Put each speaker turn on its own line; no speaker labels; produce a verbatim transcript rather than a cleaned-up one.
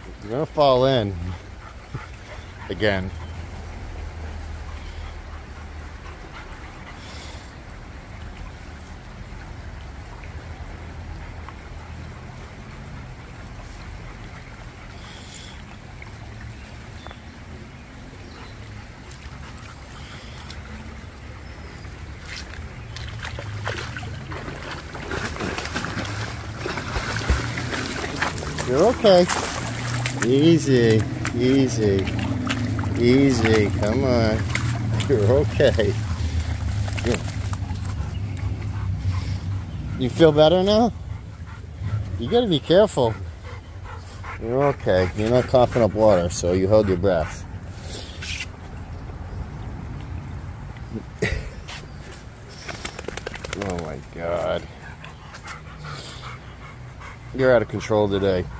You're gonna fall in again. You're okay. Easy, easy, easy. Come on. You're okay. You feel better now? You gotta be careful. You're okay. You're not coughing up water, so you hold your breath. Oh my God. You're out of control today.